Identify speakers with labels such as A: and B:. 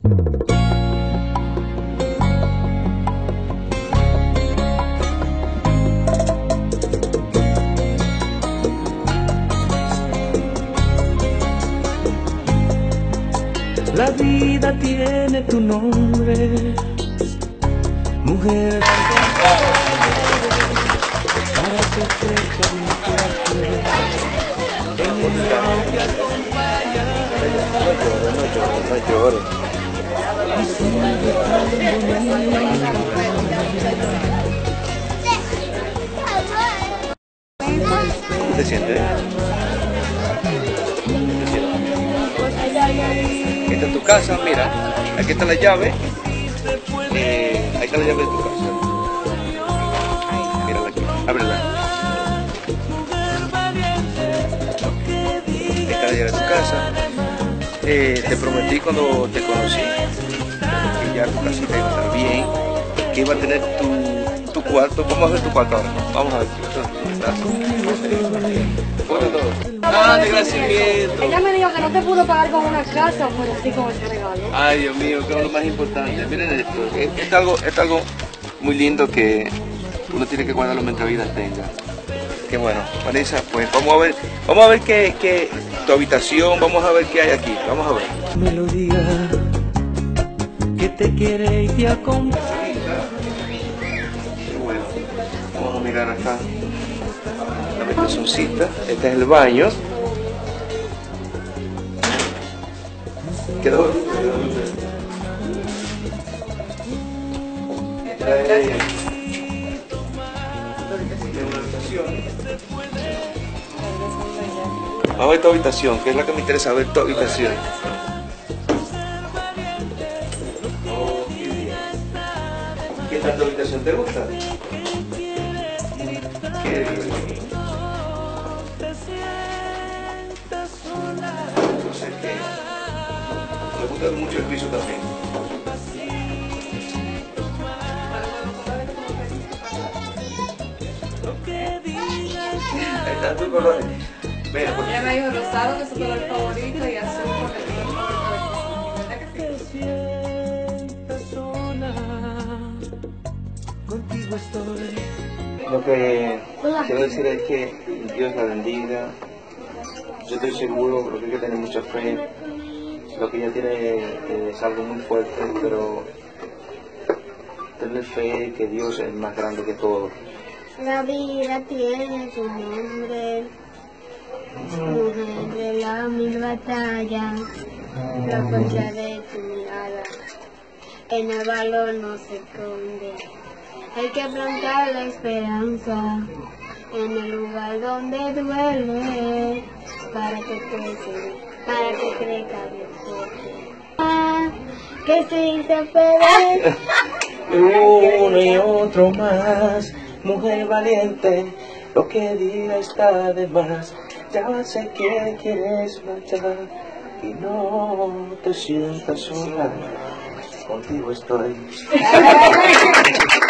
A: La vida tiene tu nombre, mujer, para que crezca mi cuerpo.
B: No llores. ¿Cómo te sientes? Esta es tu casa, mira, aquí está la llave, ahí está la llave de tu casa. Mírala aquí, ábrela. Ahí está la llave de tu casa. Te prometí cuando te conocí que ya tu casita iba a estar bien, que iba a tener tu cuarto. Vamos a ver tu cuarto ahora. Vamos a ver. Ah, de agradecimiento.
C: Ella me dijo que no te pudo pagar con una casa, pero sí con ese regalo.
B: Ay, Dios mío, que es lo más importante. Miren esto. Es algo muy lindo que uno tiene que guardarlo mientras vida tenga. Qué bueno. Vanessa, pues vamos a ver qué tu habitación, vamos a ver qué hay aquí. Vamos a ver.
A: Melodía que te quiere y te acompaña.
B: Qué bueno. Vamos a mirar acá. La habitacioncita. Este es el baño. Quedó. Vamos a ver tu habitación, que es la que me interesa ver tu habitación. Oh, qué bien. ¿Qué tal tu habitación? ¿Te gusta? Qué bien. No sé qué. Me gusta mucho el piso también. Ahí están tus colores. Mira, porque...
C: Ella me dijo rosado, que es su color favorito, y azul, porque es su color favorito.
B: Lo que quiero decir es que Dios la bendiga. Yo estoy seguro, porque hay que tener mucha fe. Lo que ella tiene es algo muy fuerte, pero tener fe que Dios es más grande que todo.
D: La vida tiene tu nombre, mujer de la mil batallas, la fuerza de tu mirada, en el valor no se esconde. Hay que plantar la esperanza en el lugar donde duele, para que crezca bien fuerte. Que sí se puede.
A: Uno y otro más, mujer valiente, lo que diga está de más. Ya sé que quieres marchar y no te sientas sola, contigo estoy.